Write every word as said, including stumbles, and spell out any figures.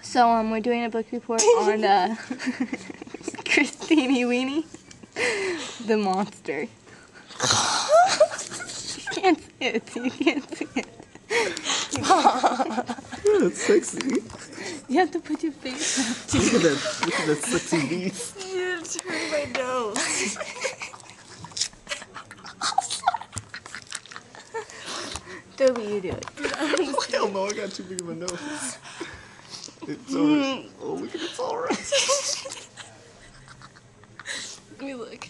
So um, we're doing a book report on uh, Christine Weenie, the monster. You can't see it. You can't see it. That's sexy. You have to put your face up to Look at that. Look at that sexy beast. You just hurt my nose. Toby, you do it. Hell no, I got too big of a nose. It's alright. Oh, look at it, it's alright. Let me look.